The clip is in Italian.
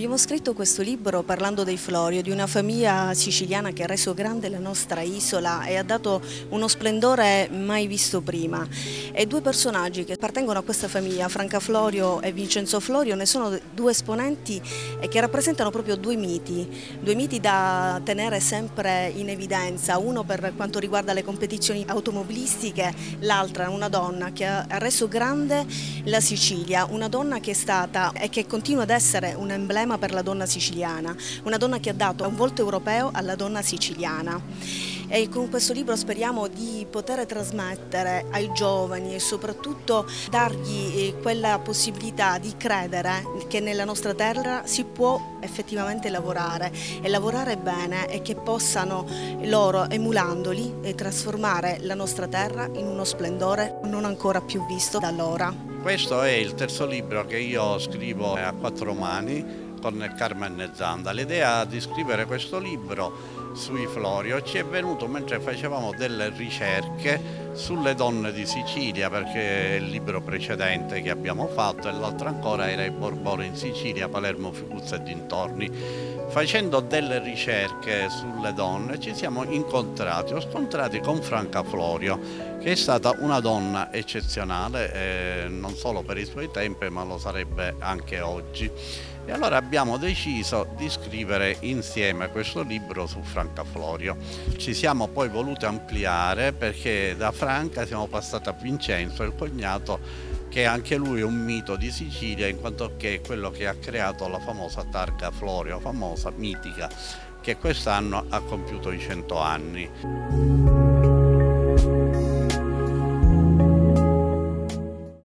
Abbiamo scritto questo libro parlando dei Florio, di una famiglia siciliana che ha reso grande la nostra isola e ha dato uno splendore mai visto prima. E due personaggi che appartengono a questa famiglia, Franca Florio e Vincenzo Florio, ne sono due esponenti che rappresentano proprio due miti da tenere sempre in evidenza, uno per quanto riguarda le competizioni automobilistiche, l'altra una donna che ha reso grande la Sicilia, una donna che è stata e che continua ad essere un emblema per la donna siciliana, una donna che ha dato un volto europeo alla donna siciliana. E con questo libro speriamo di poter trasmettere ai giovani e soprattutto dargli quella possibilità di credere che nella nostra terra si può effettivamente lavorare e lavorare bene, e che possano loro, emulandoli, trasformare la nostra terra in uno splendore non ancora più visto da allora. Questo è il terzo libro che io scrivo a quattro mani con Carmen Zanda. L'idea di scrivere questo libro sui Florio ci è venuto mentre facevamo delle ricerche sulle donne di Sicilia, perché il libro precedente che abbiamo fatto e l'altro ancora era i Borbone in Sicilia, Palermo, Figuzza e dintorni. Facendo delle ricerche sulle donne ci siamo incontrati, ho scontrati con Franca Florio, che è stata una donna eccezionale, non solo per i suoi tempi, ma lo sarebbe anche oggi. E allora abbiamo deciso di scrivere insieme questo libro su Franca Florio. Ci siamo poi voluti ampliare, perché da Franca siamo passati a Vincenzo, il cognato, che anche lui è un mito di Sicilia, in quanto che è quello che ha creato la famosa targa Florio, famosa, mitica, che quest'anno ha compiuto i 100 anni.